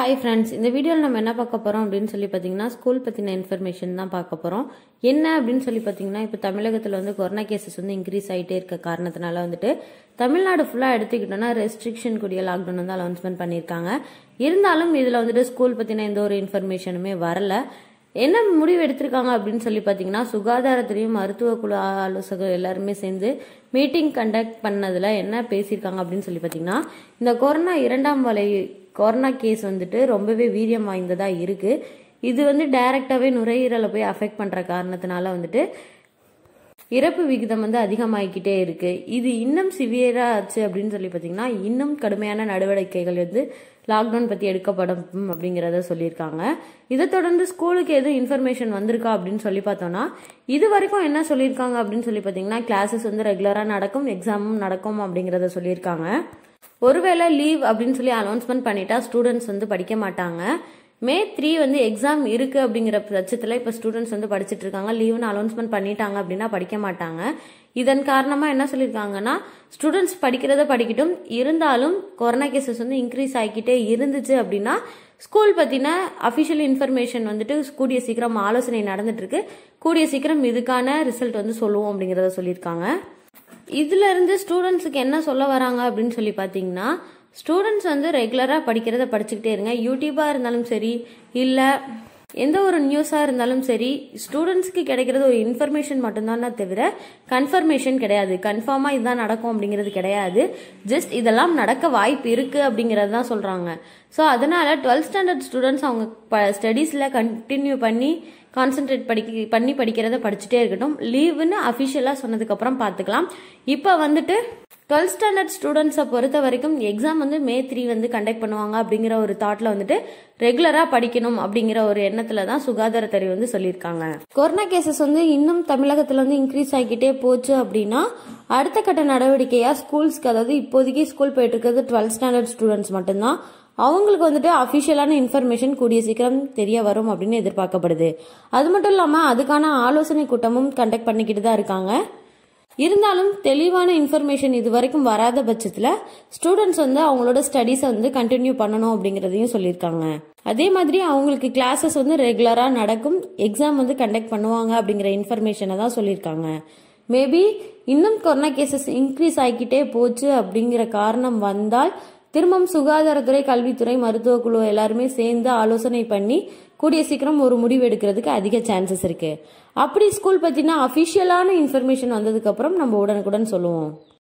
Hi friends, இந்த வீடியோவில் நம்ம என்ன பார்க்க போகிறோம் அப்படின்னு சொல்லி பார்த்தீங்கன்னா ஸ்கூல் பற்றின இன்ஃபர்மேஷன் தான் பார்க்க போகிறோம். என்ன அப்படின்னு சொல்லி பார்த்தீங்கன்னா, இப்போ தமிழகத்தில் வந்து கொரோனா கேசஸ் வந்து இன்க்ரீஸ் ஆகிட்டே இருக்க காரணத்தினால வந்துட்டு தமிழ்நாடு ஃபுல்லாக எடுத்துக்கிட்டோன்னா ரெஸ்ட்ரிக்ஷன் கூடிய லாக்டவுன் வந்து அனௌன்ஸ்மெண்ட் பண்ணியிருக்காங்க. இருந்தாலும் இதில் வந்துட்டு ஸ்கூல் பற்றின எந்த ஒரு இன்ஃபர்மேஷனுமே வரல. என்ன முடிவு எடுத்திருக்காங்க அப்படின்னு சொல்லி பார்த்தீங்கன்னா, சுகாதாரத்துறையும் மருத்துவ குழு ஆலோசகர் எல்லாருமே சேர்ந்து மீட்டிங் கண்டக்ட் பண்ணதில் என்ன பேசியிருக்காங்க அப்படின்னு சொல்லி பார்த்தீங்கன்னா, இந்த கொரோனா கேஸ் வந்துட்டு ரொம்பவே வீரியம் வாய்ந்ததா இருக்கு. இது வந்து டைரக்டாவே நுரையீரலை போய் அஃபெக்ட் பண்ற காரணத்தினால வந்துட்டு இறப்பு விகிதம் வந்து அதிகமாகிக்கிட்டே இருக்கு. இது இன்னும் சிவியரா ஆச்சு அப்படின்னு சொல்லி பார்த்தீங்கன்னா, இன்னும் கடுமையான நடவடிக்கைகள் வந்து லாக்டவுன் பத்தி எடுக்கப்படும் அப்படிங்கிறத சொல்லியிருக்காங்க. இதை தொடர்ந்து ஸ்கூலுக்கு எதுவும் இன்ஃபர்மேஷன் வந்திருக்கா அப்படின்னு சொல்லி பார்த்தோம்னா, இது வரைக்கும் என்ன சொல்லியிருக்காங்க அப்படின்னு சொல்லி பார்த்தீங்கன்னா, கிளாஸஸ் வந்து ரெகுலரா நடக்கும், எக்ஸாமும் நடக்கும் அப்படிங்கிறத சொல்லியிருக்காங்க. ஒருவேளை லீவ் அப்படின்னு சொல்லி அனௌன்ஸ்மெண்ட் பண்ணிட்டா ஸ்டூடெண்ட்ஸ் வந்து படிக்க மாட்டாங்க. May 3 வந்து எக்ஸாம் இருக்கு அப்படிங்கிற பட்சத்தில் இப்போ ஸ்டூடெண்ட்ஸ் வந்து படிச்சுட்டு இருக்காங்க. லீவ்னு அனௌன்ஸ்மெண்ட் பண்ணிட்டாங்க அப்படின்னா படிக்க மாட்டாங்க. இதன் காரணமா என்ன சொல்லியிருக்காங்கன்னா, ஸ்டூடெண்ட்ஸ் படிக்கிறத படிக்கட்டும், இருந்தாலும் கொரோனா கேசஸ் வந்து இன்க்ரீஸ் ஆகிக்கிட்டே இருந்துச்சு அப்படின்னா ஸ்கூல் பத்தின அபிஷியல் இன்ஃபர்மேஷன் வந்துட்டு கூடிய சீக்கிரம் ஆலோசனை நடந்துட்டு இருக்கு. கூடிய சீக்கிரம் இதுக்கான ரிசல்ட் வந்து சொல்லுவோம் அப்படிங்கறத சொல்லியிருக்காங்க. இதுல இருந்து ஸ்டூடெண்ட்ஸுக்கு என்ன சொல்ல வராங்க அப்படின்னு சொல்லி பாத்தீங்கன்னா, ஸ்டூடெண்ட்ஸ் வந்து ரெகுலரா படிக்கிறத படிச்சுக்கிட்டே இருங்க. யூடியூபா இருந்தாலும் சரி, இல்ல எந்த ஒரு நியூஸா இருந்தாலும் சரி, ஸ்டூடெண்ட்ஸ்க்கு கிடைக்கிறது ஒரு இன்ஃபர்மேஷன் மட்டும்தான் தவிர கன்ஃபர்மேஷன் கிடையாது. கன்ஃபார்மா இதுதான் நடக்கும் அப்படிங்கிறது கிடையாது. ஜஸ்ட் இதெல்லாம் நடக்க வாய்ப்பு இருக்கு அப்படிங்கறது தான் சொல்றாங்க. ஸோ அதனால 12th ஸ்டாண்டர்ட் ஸ்டூடெண்ட்ஸ் அவங்க ஸ்டடீஸ்ல கண்டினியூ பண்ணி கான்சென்ட்ரேட் பண்ணி படிக்கிறத படிச்சுட்டே இருக்கட்டும். லீவுன்னு அபிஷியலா சொன்னதுக்கு அப்புறம் பாத்துக்கலாம். இப்ப வந்துட்டு 12th ஸ்டாண்டர்ட் ஸ்டூடெண்ட்ஸை பொறுத்த வரைக்கும் எக்ஸாம் வந்து May 3 வந்து கண்டக்ட் பண்ணுவாங்க அப்படிங்கிற ஒரு தாட்ல வந்துட்டு ரெகுலரா படிக்கணும் அப்படிங்கிற ஒரு எண்ணத்துல தான் சுகாதாரத்துறை வந்து சொல்லியிருக்காங்க. கொரோனா கேசஸ் வந்து இன்னும் தமிழகத்துல வந்து இன்க்ரீஸ் ஆகிக்கிட்டே போச்சு அப்படின்னா அடுத்த கட்ட நடவடிக்கையா ஸ்கூல்ஸ்க்கு, அதாவது இப்போதைக்கு ஸ்கூல் போயிட்டு இருக்கிறது 12th ஸ்டாண்டர்ட் ஸ்டூடெண்ட்ஸ் மட்டும்தான், அவங்களுக்கு வந்துட்டு அபிஷியலான இன்ஃபர்மேஷன் கூடிய சீக்கிரம் தெரிய வரும் அப்படின்னு எதிர்பார்க்கப்படுது. அது மட்டும் இல்லாம அதுக்கான ஆலோசனை கூட்டமும் கண்டக்ட் பண்ணிக்கிட்டு தான் இருக்காங்க. இருந்தாலும் தெளிவான இன்ஃபர்மேஷன் இது வரைக்கும் வராத பட்சத்துல ஸ்டூடெண்ட்ஸ் வந்து அவங்களோட ஸ்டடீஸை வந்து கண்டினியூ பண்ணணும் அப்படிங்கறதையும் சொல்லியிருக்காங்க. அதே மாதிரி அவங்களுக்கு கிளாஸஸ் வந்து ரெகுலரா நடக்கும், எக்ஸாம் வந்து கண்டக்ட் பண்ணுவாங்க அப்படிங்கிற இன்ஃபர்மேஷனை தான் சொல்லியிருக்காங்க. மேபி இன்னும் கொரோனா கேசஸ் இன்க்ரீஸ் ஆகிக்கிட்டே போச்சு அப்படிங்கிற காரணம் வந்தால் திரும்பவும் சுகாதாரத்துறை, கல்வித்துறை, மருத்துவ குழு எல்லாருமே சேர்ந்து ஆலோசனை பண்ணி கூடிய சீக்கிரம் ஒரு முடிவு எடுக்கிறதுக்கு அதிக சான்சஸ் இருக்கு. அப்படி ஸ்கூல் பத்தின அபிஷியலான இன்ஃபர்மேஷன் வந்ததுக்கு அப்புறம் நம்ம உடனுக்குடன் சொல்லுவோம்.